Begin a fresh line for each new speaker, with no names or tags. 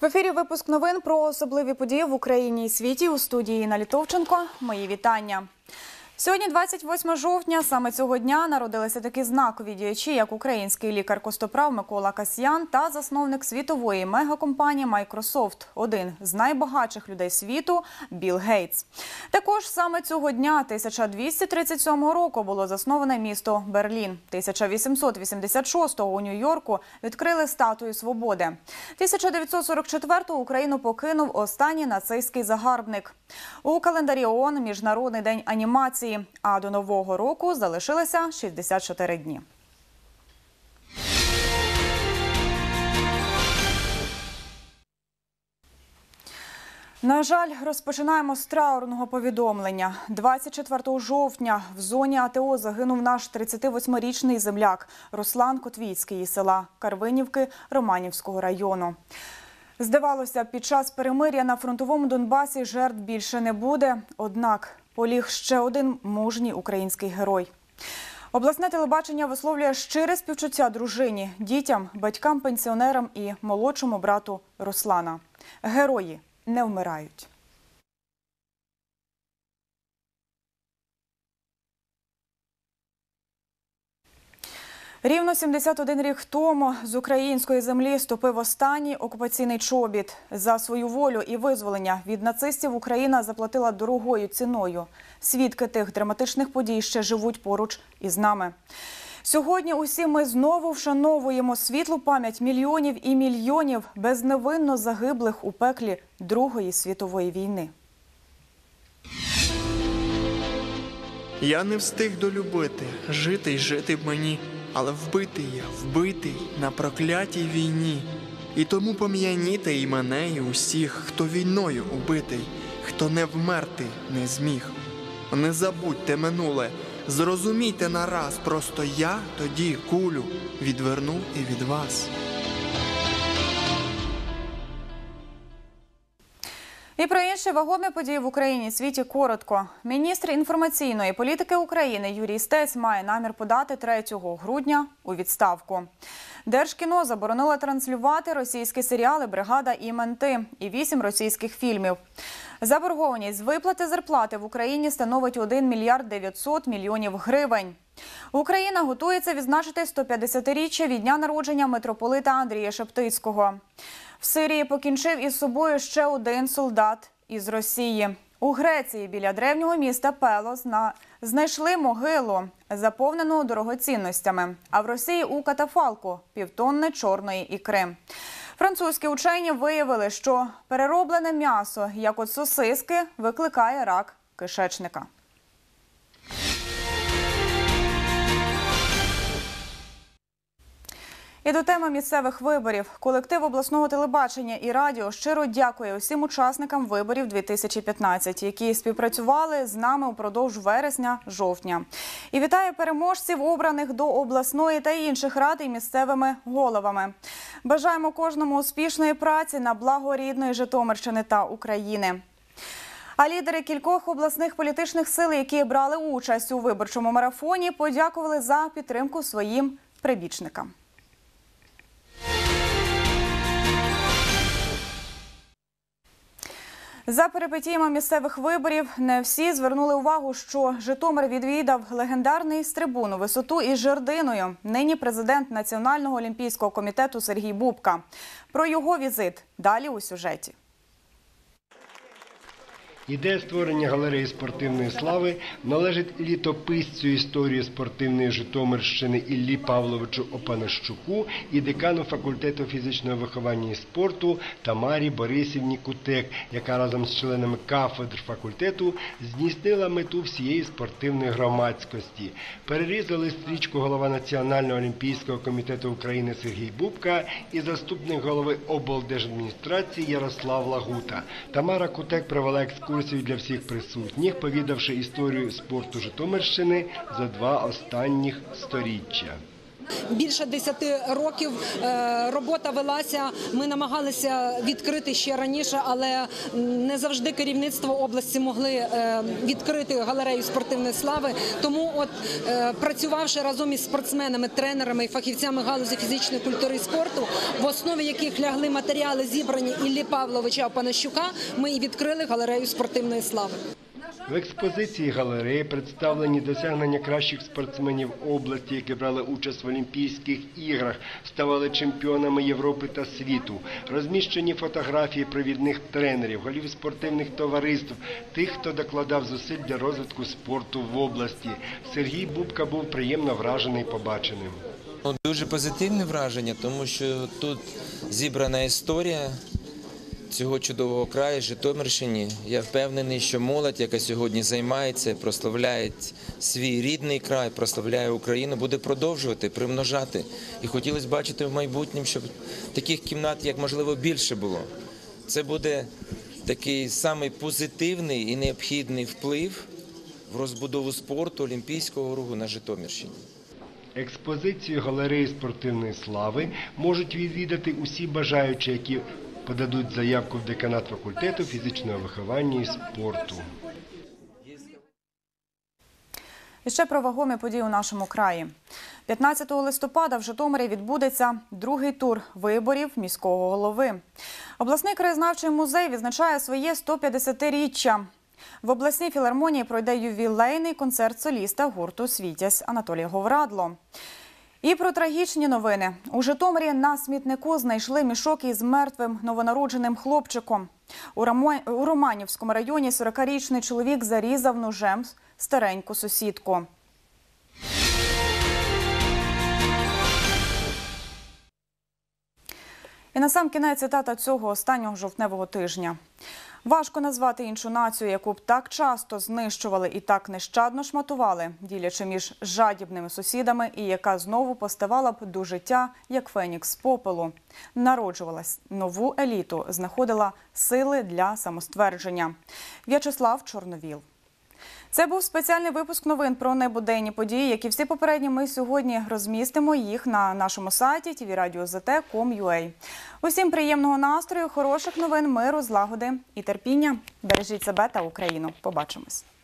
ефірі випуск новин про особливі події в Україні і світі. У студії Інна Літовченко. Мої вітання. Сьогодні 28 жовтня. Саме цього дня народилися такі знакові діячі, як український лікар-костоправ Микола Касьян та засновник світової мегакомпанії Microsoft, один з найбагатших людей світу – Білл Гейтс. Також саме цього дня 1237 року було засноване місто Берлін. 1886-го у Нью-Йорку відкрили статую свободи. 1944-го Україну покинув останній нацистський загарбник. У календарі ООН – Міжнародний день анімації. А до Нового року залишилося 64 дні. На жаль, розпочинаємо з траурного повідомлення. 24 жовтня в зоні АТО загинув наш 38-річний земляк Руслан Котвіцький із села Карвинівки Романівського району. Здавалося, під час перемир'я на фронтовому Донбасі жертв більше не буде, однак поліг ще один мужній український герой. Обласне телебачення висловлює щире співчуття дружині, дітям, батькам, пенсіонерам і молодшому брату Руслана. Герої не вмирають. Рівно 71 рік тому з української землі ступив останній окупаційний чобіт. За свою волю і визволення від нацистів Україна заплатила дорогою ціною. Свідки тих драматичних подій ще живуть поруч із нами. Сьогодні усі ми знову вшановуємо світлу пам'ять мільйонів і мільйонів безневинно загиблих у пеклі Другої світової війни.
Я не встиг долюбити, жити й жити б мені. Але вбитий я, вбитий на проклятій війні. І тому пом'яніте і мене, і усіх, хто війною убитий, хто не вмерти не зміг. Не забудьте минуле, зрозумійте нараз, просто я тоді кулю відверну і від вас.
І про інші вагомі події в Україні і світі коротко. Міністр інформаційної політики України Юрій Стець має намір подати 3 грудня у відставку. Держкіно заборонило транслювати російські серіали «Бригада» і «Менти» і 8 російських фільмів. Заборгованість з виплати зарплати в Україні становить 1 мільярд 900 мільйонів гривень. Україна готується відзначити 150-річчя від дня народження митрополита Андрія Шептицького. В Сирії покінчив із собою ще один солдат із Росії. У Греції біля древнього міста Пелос знайшли могилу, заповнену дорогоцінностями, а в Росії у катафалку – півтонни чорної ікри. Французькі учені виявили, що перероблене м'ясо, як от сосиски, викликає рак кишечника. І до теми місцевих виборів. Колектив обласного телебачення і радіо щиро дякує усім учасникам виборів 2015, які співпрацювали з нами упродовж вересня-жовтня. І вітає переможців, обраних до обласної та інших рад і місцевими головами. Бажаємо кожному успішної праці на благо рідної Житомирщини та України. А лідери кількох обласних політичних сил, які брали участь у виборчому марафоні, подякували за підтримку своїм прибічникам. За перипетіями місцевих виборів не всі звернули увагу, що Житомир відвідав легендарний стрибун висоту із жердиною. Нині президент Національного олімпійського комітету Сергій Бубка. Про його візит далі у сюжеті.
Ідея створення галереї спортивної слави належить літописцю історії спортивної Житомирщини Іллі Павловичу Опанищуку і декану факультету фізичного виховання і спорту Тамарі Борисівні Кутек, яка разом з членами кафедр факультету здійснила мету всієї спортивної громадськості. Перерізали стрічку голова Національного олімпійського комітету України Сергій Бубка і заступник голови облдержадміністрації Ярослав Лагута. Тамара Кутек провела екскурсію для всіх присутніх, повідавши історію спорту Житомирщини за 2 останніх сторіччя.
Більше 10 років робота велася, ми намагалися відкрити ще раніше, але не завжди керівництво області могли відкрити галерею спортивної слави. Тому працювавши разом із спортсменами, тренерами і фахівцями галузі фізичної культури і спорту, в основі яких лягли матеріали, зібрані Іллі Павловича Опанащука, ми і відкрили галерею спортивної слави.
В експозиції галереї представлені досягнення кращих спортсменів області, які брали участь в Олімпійських іграх, ставали чемпіонами Європи та світу. Розміщені фотографії провідних тренерів, голів спортивних товариств, тих, хто докладав зусиль для розвитку спорту в області. Сергій Бубка був приємно вражений побаченим.
Дуже позитивне враження, тому що тут зібрана історія цього чудового краю, Житомирщини. Я впевнений, що молодь, яка сьогодні займається, прославляє свій рідний край, прославляє Україну, буде продовжувати, примножати. І хотілося бачити в майбутньому, щоб таких кімнат, як можливо, більше було. Це буде такий самий позитивний і необхідний вплив в розбудову спорту, олімпійського руху на Житомирщині.
Експозицію галереї спортивної слави можуть відвідати усі бажаючі, які подадуть заявку в деканат факультету фізичного виховання і спорту.
І ще про вагомі події у нашому краї. 15 листопада в Житомирі відбудеться другий тур виборів міського голови. Обласний краєзнавчий музей відзначає своє 150-річчя. В обласній філармонії пройде ювілейний концерт соліста гурту «Світязь» Анатолія Говрадло. І про трагічні новини. У Житомирі на смітнику знайшли мішок із мертвим новонародженим хлопчиком. У Романівському районі 40-річний чоловік зарізав ножем стареньку сусідку. І насамкінець цитата цього останнього жовтневого тижня. Важко назвати іншу націю, яку б так часто знищували і так нещадно шматували, ділячи між жадібними сусідами, і яка знову поставала б до життя, як фенікс з попелу. Народжувалась нову еліту, знаходила сили для самоствердження. В'ячеслав Чорновіл. Це був спеціальний випуск новин про небуденні події, як і всі попередні ми сьогодні розмістимо їх на нашому сайті tvradio.zt.com.ua. Усім приємного настрою, хороших новин, миру, злагоди і терпіння. Бережіть себе та Україну. Побачимось.